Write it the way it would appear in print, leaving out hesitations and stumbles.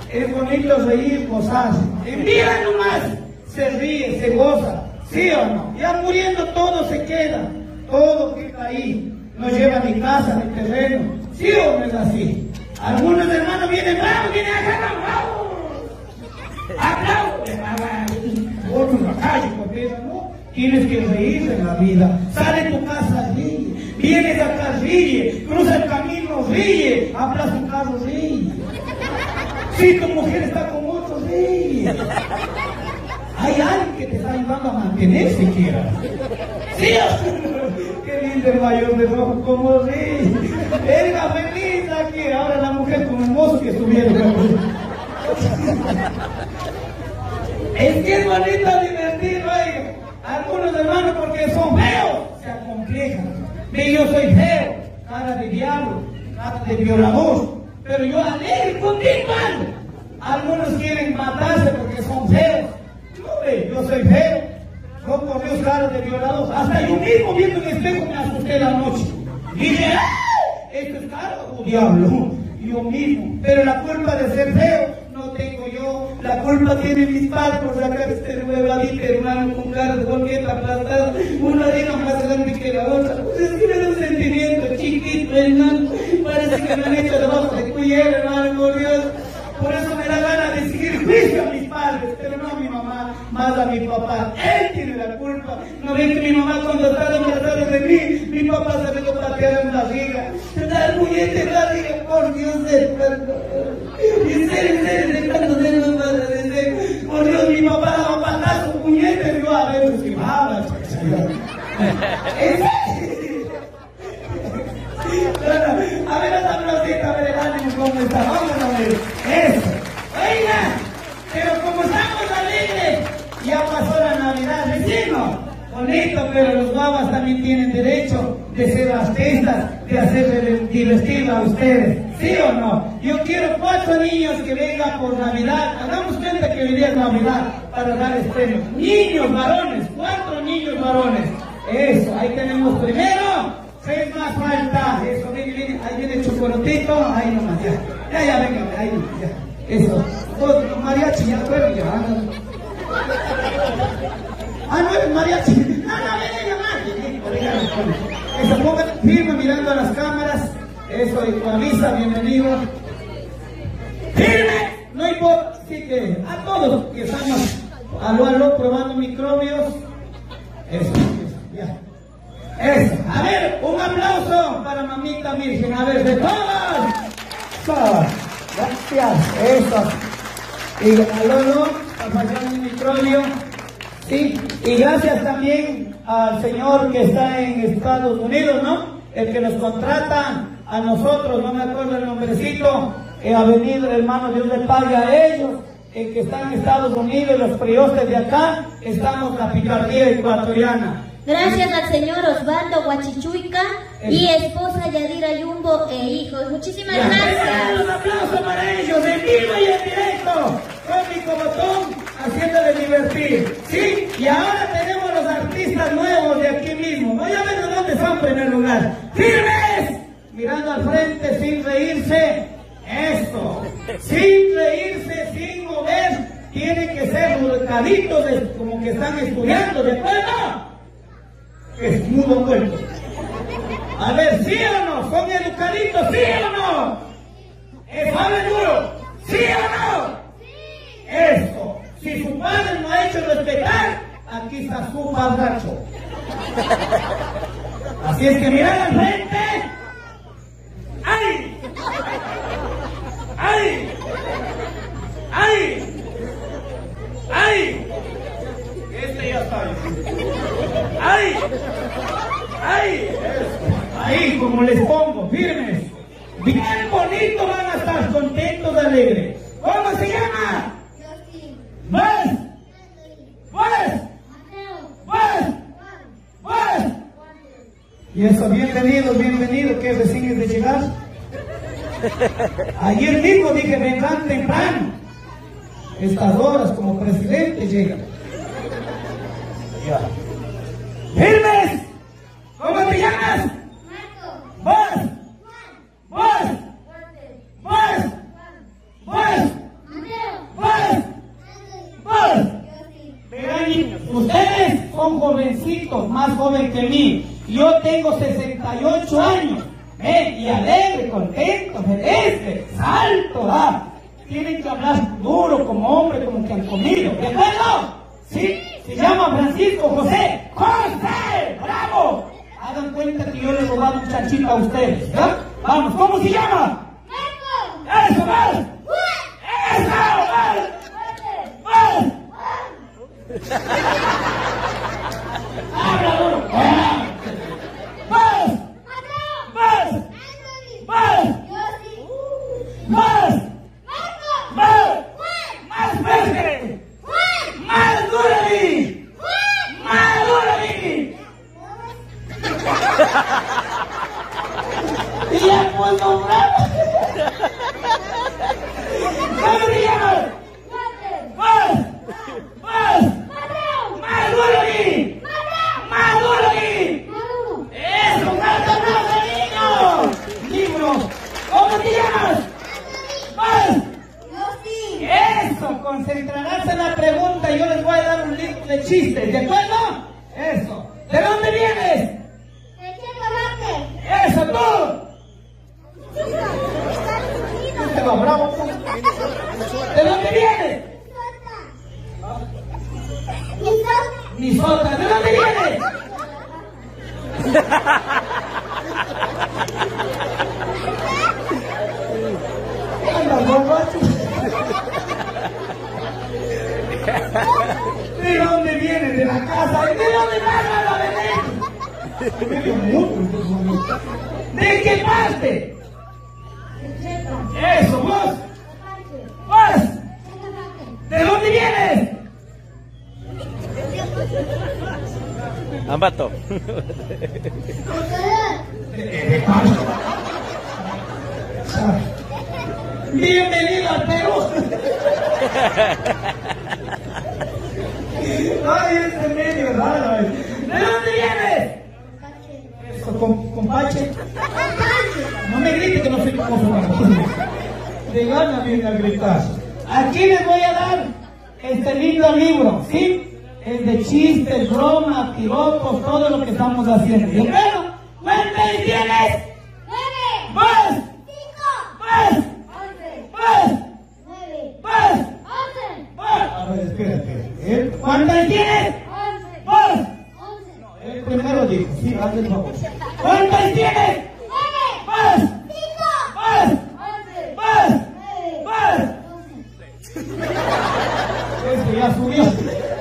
Es bonito reír, gozarse. En vida nomás se ríe, se goza. ¿Sí o no? Ya muriendo todo se queda. Todo queda ahí. No lleva ni casa ni terreno. ¿Sí o no es así? Algunos hermanos vienen bravos, vienen acá bravos. Otros a la calle, porque no. Tienes que reír en la vida. Sale de tu casa, ríe. Vienes acá, ríe. Cruza el camino, ríe. Habla su carro, ríe. Si tu mujer está con otro, ríe. Hay alguien que te está ayudando a mantener siquiera. ¿Sí? Qué lindo el mayor de rojo, como ríe. Venga feliz aquí. Ahora la mujer con el mozo que estuvieron. Es que es bonito divertir, oiga. Algunos hermanos porque son feos se acomplejan. Ve, yo soy feo, cara de diablo, cara de violador, pero yo alegre, contento ando. Algunos quieren matarse porque son feos. No, ve, yo soy feo, no por Dios cara de violador. Hasta yo mismo viendo en el espejo me asusté la noche. Y dije, ¡ah! Esto es cara o diablo. Yo mismo, pero la culpa de ser feo no tengo yo, la culpa tiene mis padres por sacar este huevadito hermano con cara de bolqueta aplastada, una arena más grande que la otra. Pues es que me da un sentimiento chiquito, hermano, parece que me han hecho debajo de cuello, hermano, por Dios. Por eso me da ganas de seguir juicio a mis padres, pero no a mi mamá, más a mi papá. Él tiene la culpa. No ven que mi mamá cuando estaba embarazada de mí, mi papá se me lo pateaba en la barriga. La muñeca en la barriga, por Dios, en serio, cuando se me va a decir, por Dios, mi papá daba patazo, puñete, y yo a ver, pues que mala, a ver esa florcita, a ver el ánimo cómo está, vamos a ver, eso, oiga, pero como estamos alegres, ya pasó la Navidad, vecino, bonito, pero los guaguas también tienen derecho de ser artistas, de hacerle divertir a ustedes, ¿sí o no? Yo quiero 4 niños que vengan por Navidad, hagamos cuenta que hoy día es Navidad, para dar premios, niños varones, 4 niños varones, eso, ahí tenemos primero. 6 más falta, eso, viene, ahí viene el chocolatito, ahí nomás, ya, venga, ahí, ya, eso, mariachi, ya, bueno, ya, no es mariachi, no, venga, eso, pongan firme mirando a las cámaras, eso, y tu avisa, bienvenido, firme, no importa, así que, a todos que estamos, aló, probando microbios, eso, ya. Eso. A ver, un aplauso para mamita Virgen, a ver, de todas. Gracias, eso. Y a Lolo, a pasar el microbio. Sí, y gracias también al señor que está en Estados Unidos, ¿no? El que nos contrata a nosotros, no me acuerdo el nombrecito, ha venido, hermano, Dios le pague a ellos, el que está en Estados Unidos, los priostes de acá, estamos en la picardía ecuatoriana. Gracias al señor Osvaldo Guachichuica y esposa Yadira Yumbo e hijos. Muchísimas gracias. Un aplauso para ellos, en vivo y en directo, cómico botón, haciéndole divertir. Sí, y ahora tenemos los artistas nuevos de aquí mismo. Voy a ver de dónde son en primer lugar. ¡Firmes! Mirando al frente sin reírse. Esto. Sin reírse, sin mover. Tienen que ser volcaditos como que están estudiando, ¿de acuerdo? Es mudo muerto. A ver, ¿sí o no? ¿Son educaditos? ¿Sí o no? ¿Hablan duro? ¿Sí o no? Eso. Si su padre no ha hecho respetar, aquí está su padracho. Así es que mirad al frente. ¡Ay! ¡Ay! ¡Ay! ¡Ay! Este ya está. ¡Ay! ¡Ay! Ahí, como les pongo, firmes. Bien bonito, van a estar contentos, alegres. ¿Cómo se llama? ¿Vas? Y eso, bienvenido, que recién es de llegar. Ayer mismo dije, vendrán temprano. Estas horas como presidente llegan. Ya. ¡Firmes! ¿Cómo te llamas? ¿Vos? un jovencito más joven que mí. Yo tengo 68 años. Y alegre, contento, feliz, salto, ¿ah? Tienen que hablar duro como hombre, como que han comido. ¿De acuerdo? ¿Sí? Se llama Francisco José. ¡José! ¡Bravo! Hagan cuenta que yo le he robado un chanchito a ustedes, ¿ya? Vamos, ¿cómo se llama? ¡Eso, más! ¡Eso, más! ¡Más! ¡Habla duro! ¡Más! ¡Más! ¡Más! ¡Más! ¡Más! ¡Más fuerte! ¡Más duro! ¡Más duro! Y ya puedo nombrar. ¿Cómo te llamas? ¡Más! ¡Más! ¡Más duro! ¡Más duro! ¡Eso! ¡Más abrazo, niño! ¡Libro! ¿Cómo te llamas? ¡Más! Eso, concentrarás en la pregunta y yo les voy a dar un libro de chistes, ¿de acuerdo? Eso. ¿De dónde vienes? Eso, tú. Bravo. ¿De dónde vienes? Minnesota. ¿De dónde vienes? ¿De dónde vienes? De la casa. ¿De dónde vas a venir? ¿De qué parte? Eso, vos. Vos. ¿De dónde vienes? Ambato. Bienvenido al Perú. Ay, es medio raro. ¿De dónde vienes? Eso, compache. No me grites que no soy como su marido. De gana viene a gritar. Aquí les voy a dar este lindo libro, ¿sí? Es de chistes, bromas, piropos, todo lo que estamos haciendo. ¿Y bueno? ¿Cuántos tienes? 9. ¡Más! 5. ¡Más! 11. ¡Más! 9. ¡Más! 11. ¡Más! A ver, espérate. ¿Cuántos tienes? 11. ¡Más! 11. El primero dijo, sí, hazle el favor. ¿Cuántos tienes? 9. ¡Más! 5. ¡Más! 11. ¡Más! 9. ¡Más! 11. Este ya subió.